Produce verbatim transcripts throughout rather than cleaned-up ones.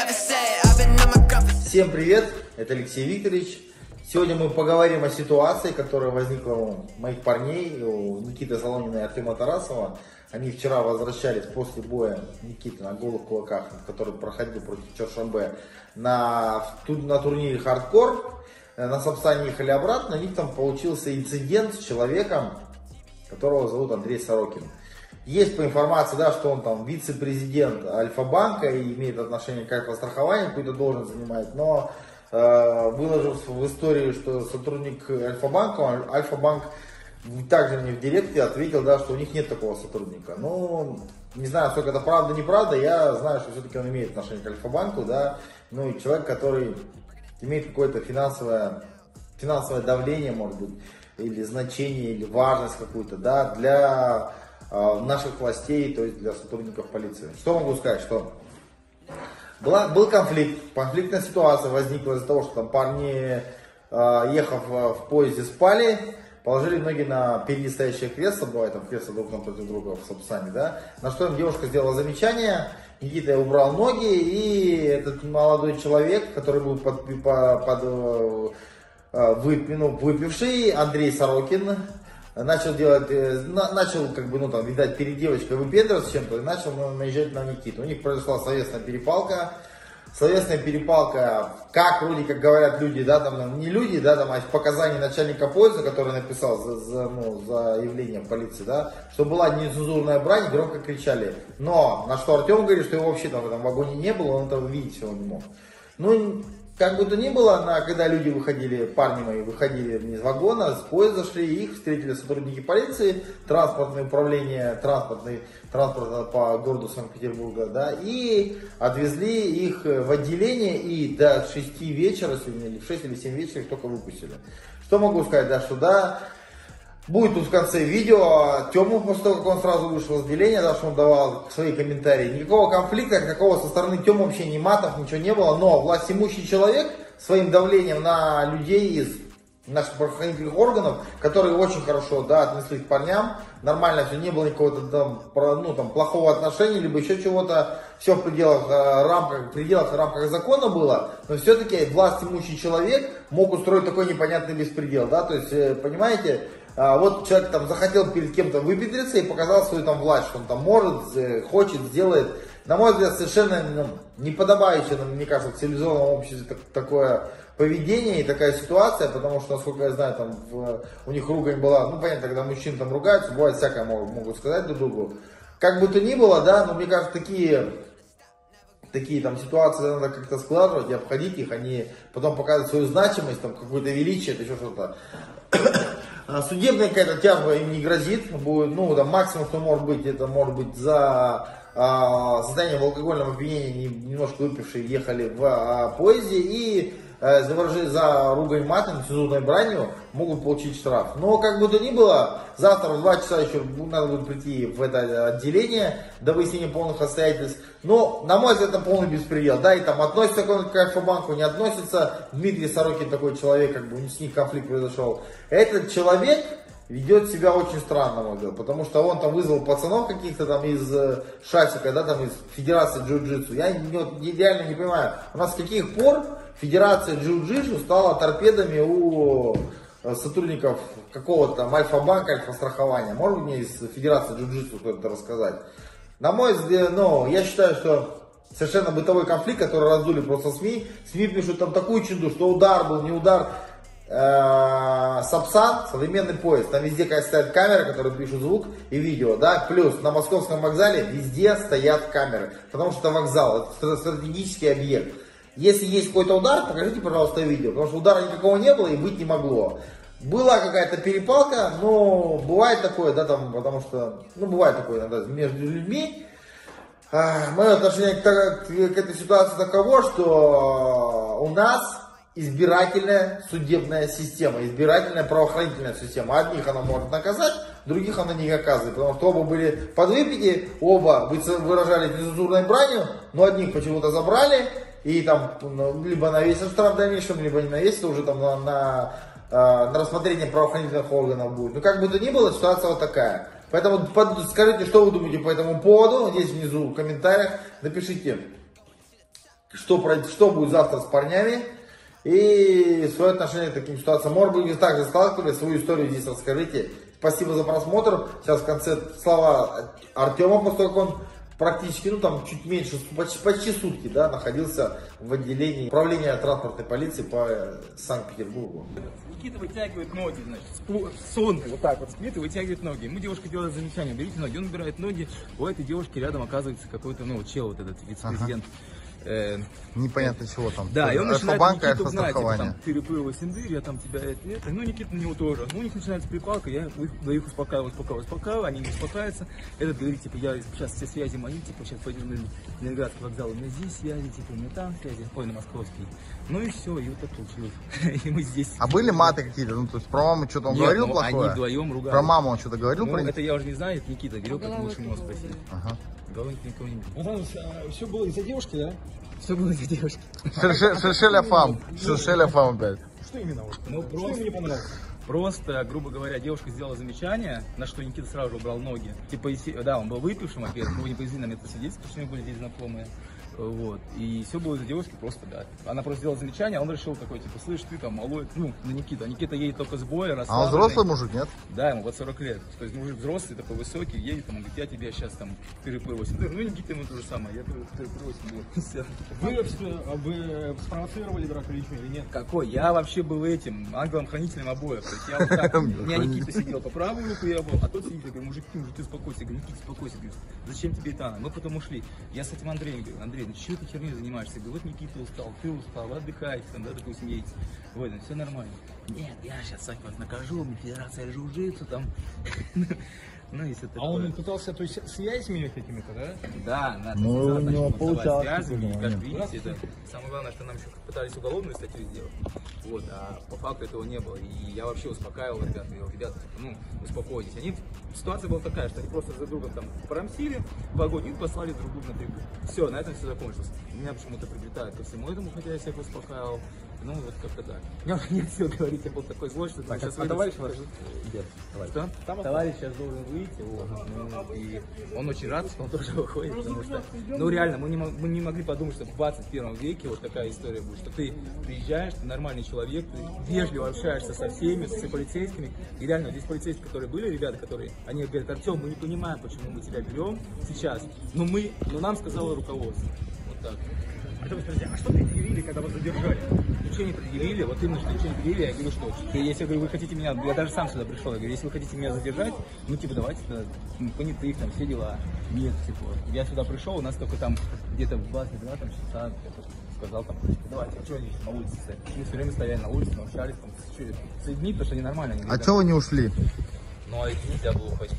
Всем привет, это Алексей Викторович. Сегодня мы поговорим о ситуации, которая возникла у моих парней, у Никиты Солонина и Артема Тарасова. Они вчера возвращались после боя Никиты на голых кулаках, который проходил против Чоршанбе, на, на турнире Хардкор. На Сапсане ехали обратно, у них там получился инцидент с человеком, которого зовут Андрей Сорокин. Есть по информации, да, что он там вице-президент Альфа-банка и имеет отношение к альфа-страхованию, какую-то должность занимает, но э, выложив в истории, что сотрудник Альфа-банка, Альфа-банк также мне в директе ответил, да, что у них нет такого сотрудника. Ну, не знаю, сколько это правда, неправда, я знаю, что все-таки он имеет отношение к Альфа-банку, да, ну и человек, который имеет какое-то финансовое, финансовое давление, может быть, или значение, или важность какую-то, да, для наших властей, то есть для сотрудников полиции. Что могу сказать, что была, был конфликт, конфликтная ситуация возникла из-за того, что там парни, ехав в поезде, спали, положили ноги на впереди стоящее кресло, бывает там кресло друг напротив друга в Сапсане, да, на что им девушка сделала замечание, Никита убрал ноги, и этот молодой человек, который был под, под, под выпи, ну, выпивший, Андрей Сорокин, начал делать, начал, как бы, ну там, видать, перед девочкой выпендриваться чем-то и начал наезжать на Никиту. У них произошла словесная перепалка. Словесная перепалка, как вроде как говорят люди, да, там, не люди, да, там, а показания начальника поезда, который написал за, за, ну, заявление в полиции, да, что была нецензурная брань, громко кричали. Но, на что Артем говорит, что его вообще там в этом вагоне не было, он этого видеть всего не мог. Ну, как бы то ни было, на, когда люди выходили, парни мои выходили из вагона, с поезда шли, их встретили сотрудники полиции, транспортное управление, транспортный, транспорт по городу Санкт-Петербурга, да, и отвезли их в отделение, и до шести вечера, сегодня, или в шесть или семь вечера их только выпустили. Что могу сказать, да, что да, будет тут в конце видео Тему, после того, как он сразу вышел из отделения, да, что он давал свои комментарии. Никакого конфликта, какого со стороны Тему вообще ни матов, ничего не было. Но властимущий человек своим давлением на людей из наших правоохранительных органов, которые очень хорошо, да, отнеслись к парням, нормально все, не было никакого там, ну, там, плохого отношения, либо еще чего-то, все в пределах, рамках, в пределах, рамках закона было, но все-таки властимущий человек мог устроить такой непонятный беспредел, да, то есть, понимаете, вот человек там захотел перед кем-то выпендриться и показал свою там власть, что он там может, хочет, сделает. На мой взгляд, совершенно ну, неподобающее, мне кажется, в цивилизованном обществе так, такое поведение и такая ситуация, потому что, насколько я знаю, там в, у них ругань была, ну понятно, когда мужчины там ругаются, бывает всякое могут, могут сказать друг другу. Как бы то ни было, да, но мне кажется, такие, такие там ситуации надо как-то складывать и обходить их, они потом показывают свою значимость, там какое-то величие, это еще что-то. Судебная какая-то тяжба им не грозит, будет, ну, да, максимум, что может быть, это может быть за а, состояние в алкогольном опьянении, немножко выпившие, ехали в а, поезде и а, за, за ругань матом, нецензурной бранью могут получить штраф. Но как бы то ни было, завтра в два часа еще надо будет прийти в это отделение до выяснения полных обстоятельств. Но, на мой взгляд, это полный беспредел. Да, и там относится к Альфа-банку, не относится. Дмитрий Сорокин такой человек, как бы с них конфликт произошел. Этот человек ведет себя очень странно, на мой взгляд, потому что он там вызвал пацанов каких-то там из Шасика, да, там из Федерации джиу-джитсу. Я не, реально не понимаю, у нас с каких пор Федерация джиу-джитсу стала торпедами у сотрудников какого-то там Альфа-банка, Альфа-страхования. Может мне из Федерации джиу-джитсу кто-то рассказать? На мой взгляд, ну, я считаю, что совершенно бытовой конфликт, который раздули просто СМИ. СМИ пишут там такую чуду, что удар был, не удар. Сапсан, современный поезд, там везде стоят камеры, которые пишут звук и видео, да, плюс на московском вокзале везде стоят камеры, потому что это вокзал, это стратегический объект. Если есть какой-то удар, покажите, пожалуйста, видео, потому что удара никакого не было и быть не могло. Была какая-то перепалка, но бывает такое, да, там, потому что, ну, бывает такое иногда между людьми. Мое отношение к, к, к этой ситуации таково, что у нас избирательная судебная система, избирательная правоохранительная система. Одних она может наказать, других она не наказывает, потому что оба были подвыпити, оба выражали нецензурной бранью, но одних почему-то забрали, и там либо навесят штраф в дальнейшем, либо не навесят, уже там на, на, на рассмотрение правоохранительных органов будет. Но как бы то ни было, ситуация вот такая. Поэтому под, скажите, что вы думаете по этому поводу, здесь внизу в комментариях, напишите. что, про- что будет завтра с парнями. И свое отношение к таким ситуациям. Может быть, вы также сталкивались, свою историю здесь расскажите. Спасибо за просмотр. Сейчас в конце слова Артема, после того, как он практически, ну там чуть меньше, почти, почти сутки, да, находился в отделении управления транспортной полиции по Санкт-Петербургу. Никита вытягивает ноги, значит, сонный, вот так вот спит и вытягивает ноги. Ему девушка делает замечание, берите ноги, он убирает ноги, у этой девушки рядом оказывается какой-то, ну, чел, вот этот вице-президент. Ага. Э, Непонятно чего там. Да, и он начинает Никиту гнать, типа, там, ты рыпылова синдырь, я там тебя это, это. Ну, Никита на него тоже. Ну, у них начинается перепалка, я их, их успокаиваю, успокаиваю, успокаиваю, они не успокаиваются. Этот говорит, типа, я сейчас все связи мои, типа, сейчас пойдем на Ленинградский вокзал, у меня здесь связи, типа, у меня там связи, ой, на Московский. Ну и все, и вот так получилось. И мы здесь. А были маты какие-то? Ну, то есть про маму что-то он Нет, говорил ну, плохое? Они вдвоем ругались. Про маму он что-то говорил? Ну, про это я уже не знаю, это Никита говорил, как лучше него спросить. Ага. Головник никого не видел. Все было из-за девушки, да? Все было из-за девушки. Шершеля фам. Шершеля фам опять. Что именно? Ну, просто, мне понравилось? Просто, грубо говоря, девушка сделала замечание, на что Никита сразу же убрал ноги. Типа, да, он был выпившим, во-первых, его не повезли на медосвидетельство, что у него были здесь знакомые. Вот. И все было из-за девушки просто, да. Она просто сделала замечание, а он решил такой, типа, слышь, ты там малой, ну, на Никита. А Никита едет только с боя, расслабленный. А он взрослый мужик, нет? Да, ему вот сорок лет. То есть мужик взрослый, такой высокий, едет, там, он говорит, я тебе сейчас там переплыл восемь. Ну, и Никита ему то же самое, я переплыл восемь. Вы, вы спровоцировали драку или что, или нет? Какой? Я вообще был этим, ангелом-хранителем обоих. То есть я вот так, у меня Никита сидел по правую руку, я был, а тот сидит, я говорю, мужик, ты, мужик, ты успокойся. Я говорю, Никита, успокойся. Говорю, зачем тебе это она? Мы потом ушли. Я с этим Андреем говорю, Андрей, ну чего ты херней занимаешься? Я говорю, вот Никита устал, ты устал, вы отдыхаете, там, да, допустим, едете. Вот, ну, все нормально. Нет, я сейчас Сань вас накажу, мне федерация джиу-джитсу там. Ну, если а он пытался, то есть, связями какими-то, да? Да, надо ну, начать получалось связями, как видите, это самое главное, что нам еще пытались уголовную статью сделать. Вот, а по факту этого не было. И я вообще успокаивал ребят, говорил, ребята, ну, успокойтесь. Они, ситуация была такая, что они просто за другом там промсили, погоду и послали друг друга на трибуну. Все, на этом все закончилось. Меня почему-то приплетают ко всему этому, хотя я всех успокаивал. Ну, вот как-то так. У меня уже нет сил говорить, я был такой злой, что так, сейчас а товарищ ваш? Нет, товарищ. Что? Там товарищ сейчас должен выйти, вот, ну, и он очень рад, что он тоже выходит, потому что, ну, реально, мы не, мы не могли подумать, что в двадцать первом веке вот такая история будет, что ты приезжаешь, ты нормальный человек, ты вежливо общаешься со всеми, со всеми полицейскими, и реально, здесь полицейские, которые были, ребята, которые, они говорят, Артем, мы не понимаем, почему мы тебя берем сейчас, но мы, но нам сказало руководство, вот так. А что предъявили, когда вас задержали? Ничего не предъявили, вот именно, что ничего не предъявили, я говорю, что если я говорю, вы хотите меня, я даже сам сюда пришел, я говорю, если вы хотите меня задержать, ну типа давайте, ну, понятых, там все дела. Нет, типа, я сюда пришел, у нас только там где-то в базе два там часа, я сказал там, давайте, а что они на улице стоят? Мы все время стояли на улице, мы общались там с людьми, потому что они нормально. Они, а что вы не ушли? Ну, а это нельзя было уходить.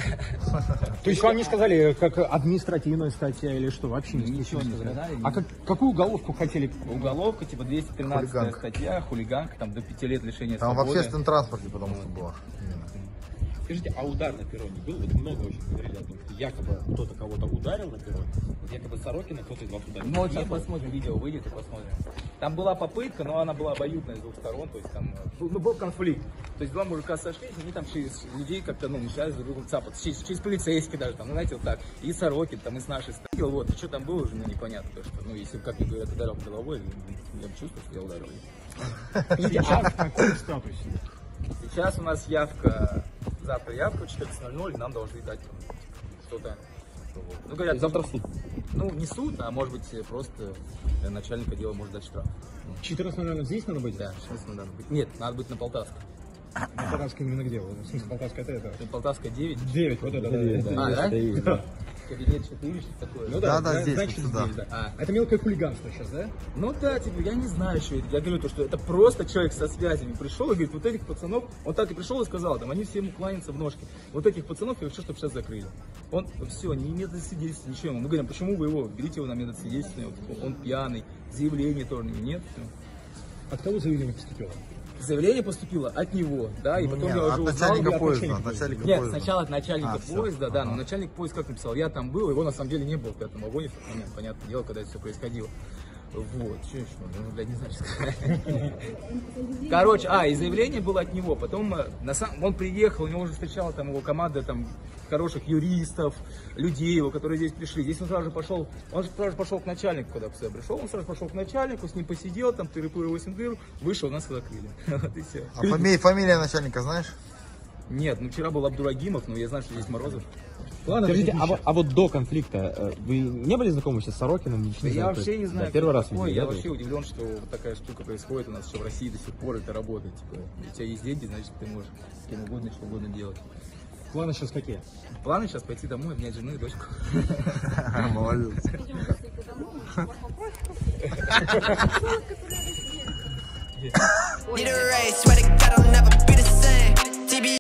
То есть вам не сказали, как административная статья или что? Вообще ничего не сказали. А как, какую уголовку хотели? Уголовка, типа двести тринадцатая статья, хулиганка, там до пяти лет лишения там свободы. Там в общественном транспорте, потому что было. Скажите, а удар на перроне был? Вот много очень говорили о том, что якобы кто-то кого-то ударил на перроне. Вот якобы Сорокина кто-то из вас ударил. Ну, вот сейчас посмотрим, видео выйдет и посмотрим. Там была попытка, но она была обоюдная с двух сторон, то есть там ну, был конфликт. То есть два мужика сошлись, они там через людей как-то, ну, начали друг друга цапаться. Через, через полицейских даже, там, ну, знаете, вот так. И Сорокин, там, и с нашей стороны. Вот, что там было уже, ну, непонятно, потому что, ну, если, как мне говорят, ударил головой, я бы чувствовал, что я ударил. Сейчас в каком статусе? Сейчас у нас явка, завтра явка в четырнадцать ноль ноль, нам должны дать что-то. Ну, говорят, и завтра суд. Ну, не суд, а может быть просто начальник отдела может дать штраф. четырнадцать ноль ноль здесь надо быть? Да, четырнадцать ноль ноль надо быть. Нет, надо быть на Полтавской. На Полтавской именно где? В смысле, Полтавская это это? Полтавская девять. девять, вот это, да. А, да? Кабинет четыре, что такое? Ну да, да, да, здесь, значит, вот сюда. здесь, да. А, это мелкое хулиганство сейчас, да? Ну да, типа, я не знаю, что это. Я говорю, то, что это просто человек со связями пришел и говорит, вот этих пацанов, он так и пришел и сказал, там, они все ему кланятся в ножки. Вот этих пацанов я хочу, чтобы сейчас закрыли. Он, все, не медосвидетельство, ничего. Мы говорим, почему вы его, берите его на медосвидетельство, он пьяный, заявление тоже нет. От кого заявление поступило? Заявление поступило от него, да, и потом Нет, я уже от узнал. начальника от поезда, начальника. начальника Нет, поезда. сначала от начальника а, поезда, все. да, Ага. но начальник поезда как написал, я там был, его на самом деле не было в пятом вагоне в тот момент, понятное дело, когда это все происходило. Вот, что еще, ну, блядь, не знаю, что сказать. Короче, а, и заявление было от него, потом на сам, он приехал, у него уже встречала там его команда, там, хороших юристов, людей его, которые здесь пришли. Здесь он сразу же пошел, он же сразу же пошел к начальнику, когда сюда пришел, он сразу пошел к начальнику, с ним посидел, там тыры-пыры восемь дыр, вышел, нас закрыли. Вот и все. А фами- фамилия начальника знаешь? Нет, ну вчера был Абдурагимов, но я знаю, что здесь Морозов. Ладно, скажите, а, вот- а вот до конфликта э, вы не были знакомы сейчас с Сорокиным? Лично? Да я То вообще есть, не знаю, да, первый кто раз такой. видели, Я да, то вообще есть? удивлен, что вот такая штука происходит у нас, что в России до сих пор это работает. Типа, у тебя есть деньги, значит ты можешь кем угодно, что угодно делать. Планы сейчас какие? Планы сейчас пойти домой, обнять жену и дочку. Молодец. Need a race, swear to God I'll never